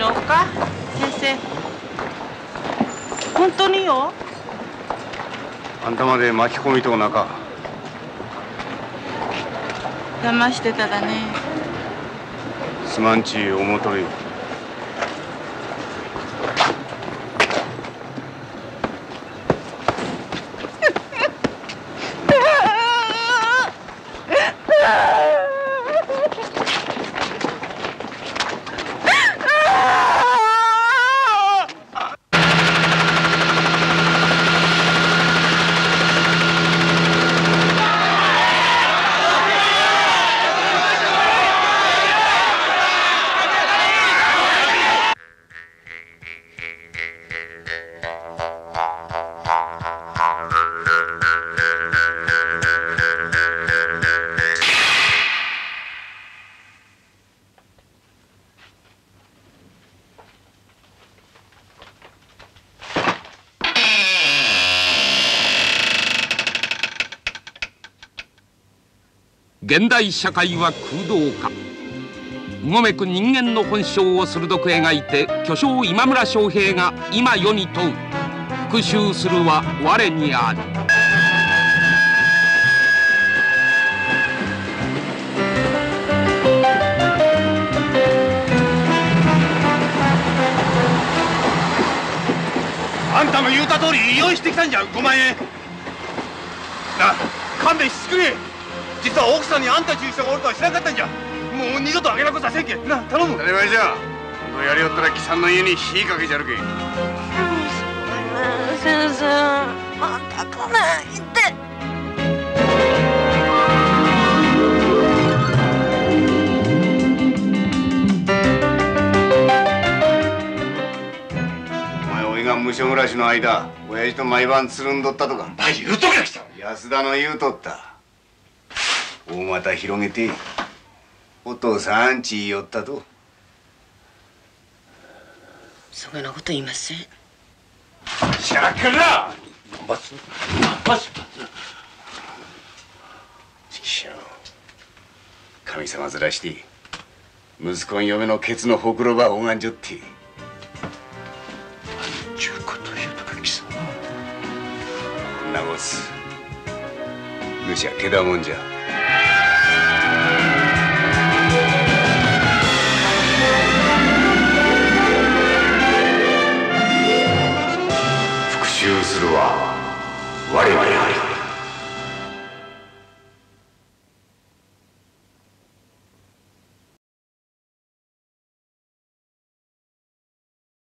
ようか先生。本当によ。 あんたまで巻き込みとうなか。 騙してただね。 すまんち思うとるよ。 現代社会は空洞化。うごめく人間の本性を鋭く描いて巨匠今村昌平が今世に問う。復讐するは我にある。 あんたの言うた通り用意してきたんじゃ。5万円なあ、勘弁してくれ。実は奥さんにあんた住所がおるとは知らなかったんじゃ。もう二度とあげなことはせんけんな。頼む。当たり前じゃ。今度やりよったら貴さんの家に火かけちゃるけん。 先生、あんたかね言って。 お前おいが無所暮らしの間、親父と毎晩つるんどったとか。言うときゃ来た。安田の言うとった。大股広げてお父さんち言いよったと。 そげなこと言いません。 しゃくら神様ずらして息子ん嫁のケツのほくろば拝んじょって。なんちゅうこと言うとか貴様。こんなごつ主はけだもんじゃ。